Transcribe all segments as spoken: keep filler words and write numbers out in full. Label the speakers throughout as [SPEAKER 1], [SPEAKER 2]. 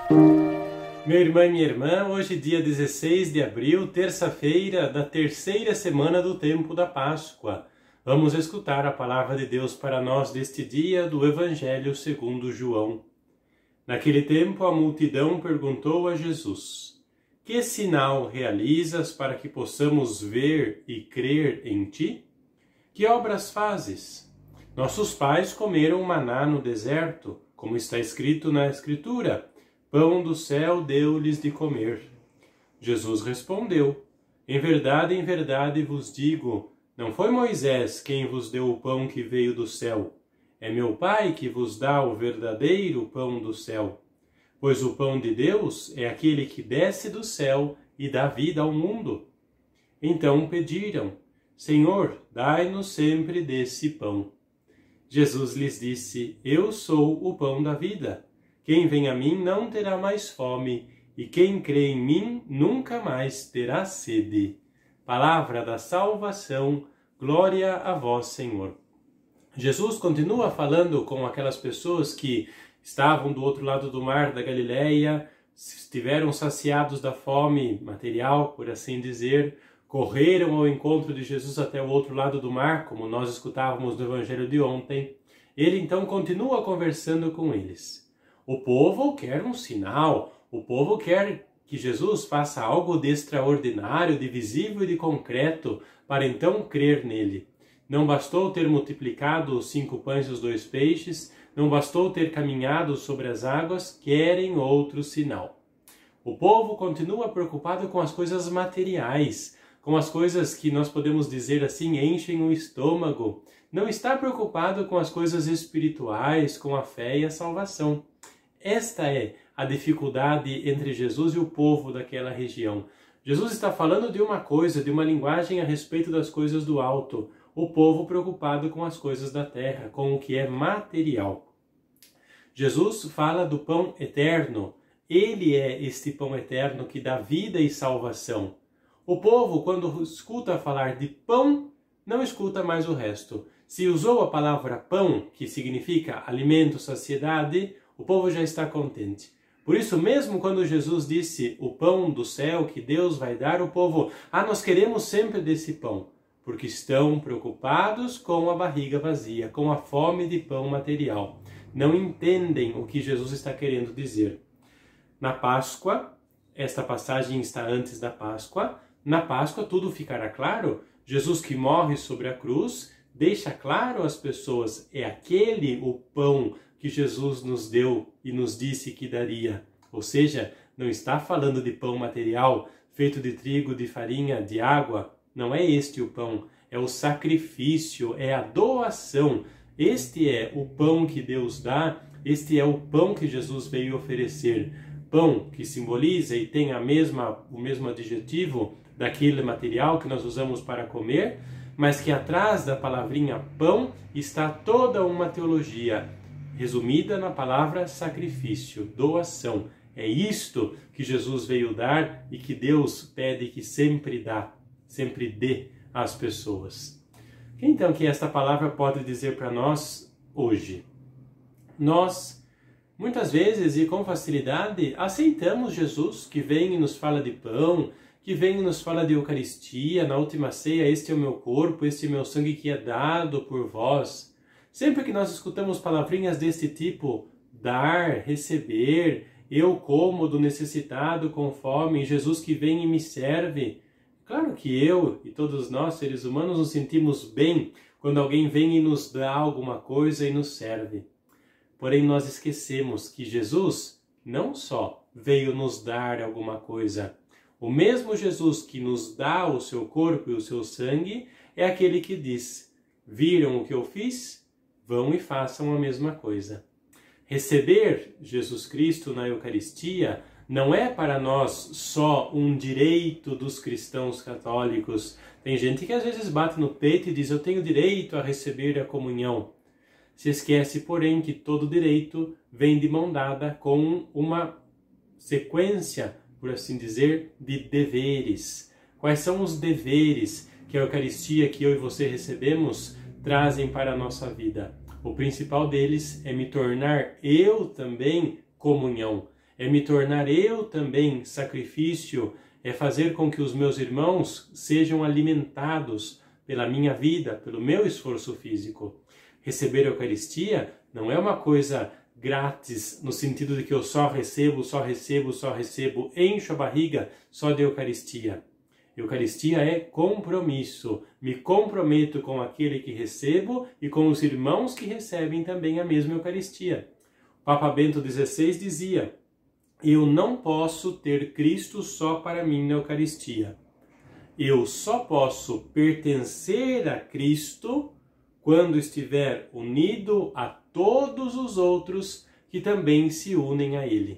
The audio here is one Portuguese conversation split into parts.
[SPEAKER 1] Meu irmão e minha irmã, hoje dia dezesseis de abril, terça-feira da terceira semana do tempo da Páscoa. Vamos escutar a palavra de Deus para nós deste dia do Evangelho segundo João. Naquele tempo a multidão perguntou a Jesus: Que sinal realizas para que possamos ver e crer em ti? Que obras fazes? Nossos pais comeram maná no deserto, como está escrito na Escritura: Pão do céu deu-lhes de comer. Jesus respondeu: Em verdade, em verdade vos digo, não foi Moisés quem vos deu o pão que veio do céu. É meu Pai que vos dá o verdadeiro pão do céu. Pois o pão de Deus é aquele que desce do céu e dá vida ao mundo. Então pediram: Senhor, dai-nos sempre desse pão. Jesus lhes disse: Eu sou o pão da vida. Quem vem a mim não terá mais fome, e quem crê em mim nunca mais terá sede. Palavra da salvação, glória a vós, Senhor. Jesus continua falando com aquelas pessoas que estavam do outro lado do mar da Galileia, estiveram saciados da fome material, por assim dizer, correram ao encontro de Jesus até o outro lado do mar, como nós escutávamos no Evangelho de ontem. Ele então continua conversando com eles. O povo quer um sinal, o povo quer que Jesus faça algo de extraordinário, de visível e de concreto, para então crer nele. Não bastou ter multiplicado os cinco pães e os dois peixes, não bastou ter caminhado sobre as águas, querem outro sinal. O povo continua preocupado com as coisas materiais, com as coisas que nós podemos dizer assim, enchem o estômago. Não está preocupado com as coisas espirituais, com a fé e a salvação. Esta é a dificuldade entre Jesus e o povo daquela região. Jesus está falando de uma coisa, de uma linguagem a respeito das coisas do alto. O povo preocupado com as coisas da terra, com o que é material. Jesus fala do pão eterno. Ele é este pão eterno que dá vida e salvação. O povo, quando escuta falar de pão, não escuta mais o resto. Se usou a palavra pão, que significa alimento, saciedade, o povo já está contente. Por isso, mesmo quando Jesus disse o pão do céu que Deus vai dar, o povo, ah, nós queremos sempre desse pão, porque estão preocupados com a barriga vazia, com a fome de pão material. Não entendem o que Jesus está querendo dizer. Na Páscoa, esta passagem está antes da Páscoa, na Páscoa tudo ficará claro. Jesus que morre sobre a cruz deixa claro às pessoas, é aquele o pão que Jesus nos deu e nos disse que daria. Ou seja, não está falando de pão material, feito de trigo, de farinha, de água. Não é este o pão, é o sacrifício, é a doação. Este é o pão que Deus dá, este é o pão que Jesus veio oferecer. Pão que simboliza e tem a mesma, o mesmo adjetivo daquele material que nós usamos para comer, mas que atrás da palavrinha pão está toda uma teologia, resumida na palavra sacrifício, doação. É isto que Jesus veio dar e que Deus pede que sempre dá, sempre dê às pessoas. Então, que esta palavra pode dizer para nós hoje? Nós, muitas vezes e com facilidade, aceitamos Jesus que vem e nos fala de pão, que vem e nos fala de Eucaristia, na última ceia, este é o meu corpo, este é o meu sangue que é dado por vós. Sempre que nós escutamos palavrinhas deste tipo, dar, receber, eu como do necessitado com fome, Jesus que vem e me serve. Claro que eu e todos nós, seres humanos, nos sentimos bem quando alguém vem e nos dá alguma coisa e nos serve. Porém, nós esquecemos que Jesus não só veio nos dar alguma coisa. O mesmo Jesus que nos dá o seu corpo e o seu sangue é aquele que diz: viram o que eu fiz? Vão e façam a mesma coisa. Receber Jesus Cristo na Eucaristia não é para nós só um direito dos cristãos católicos. Tem gente que às vezes bate no peito e diz: eu tenho direito a receber a comunhão. Se esquece, porém, que todo direito vem de mão dada com uma sequência, por assim dizer, de deveres. Quais são os deveres que a Eucaristia que eu e você recebemos trazem para a nossa vida? O principal deles é me tornar eu também comunhão. é me tornar eu também sacrifício, é fazer com que os meus irmãos sejam alimentados pela minha vida, pelo meu esforço físico. Receber a Eucaristia não é uma coisa grátis, no sentido de que eu só recebo, só recebo, só recebo, encho a barriga só de Eucaristia. Eucaristia é compromisso. Me comprometo com aquele que recebo e com os irmãos que recebem também a mesma Eucaristia. O Papa Bento dezesseis dizia: eu não posso ter Cristo só para mim na Eucaristia. Eu só posso pertencer a Cristo quando estiver unido a todos os outros que também se unem a Ele.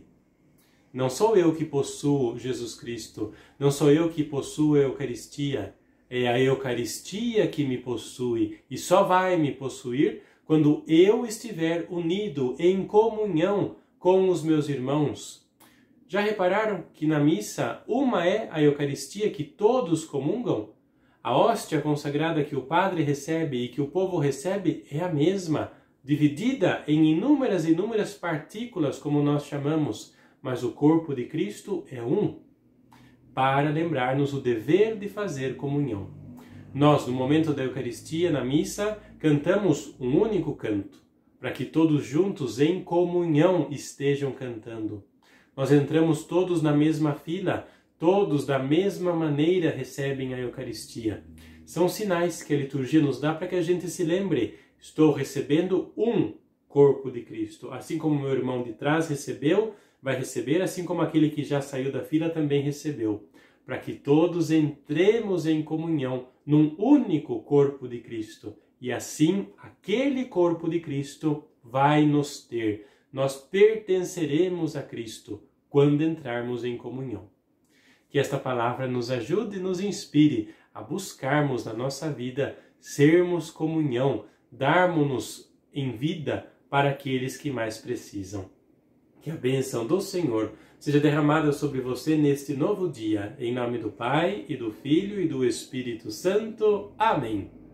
[SPEAKER 1] Não sou eu que possuo Jesus Cristo, não sou eu que possuo a Eucaristia, é a Eucaristia que me possui e só vai me possuir quando eu estiver unido em comunhão com os meus irmãos. Já repararam que na missa uma é a Eucaristia que todos comungam? A hóstia consagrada que o padre recebe e que o povo recebe é a mesma, dividida em inúmeras e inúmeras partículas, como nós chamamos, mas o corpo de Cristo é um, para lembrar-nos o dever de fazer comunhão. Nós, no momento da Eucaristia, na missa, cantamos um único canto, para que todos juntos em comunhão estejam cantando. Nós entramos todos na mesma fila, todos da mesma maneira recebem a Eucaristia. São sinais que a liturgia nos dá para que a gente se lembre: estou recebendo um corpo de Cristo. Assim como meu irmão de trás recebeu, vai receber, assim como aquele que já saiu da fila também recebeu. Para que todos entremos em comunhão num único corpo de Cristo. E assim, aquele corpo de Cristo vai nos ter. Nós pertenceremos a Cristo quando entrarmos em comunhão. Que esta palavra nos ajude e nos inspire a buscarmos na nossa vida sermos comunhão, darmos-nos em vida para aqueles que mais precisam. Que a bênção do Senhor seja derramada sobre você neste novo dia, em nome do Pai, e do Filho, e do Espírito Santo. Amém.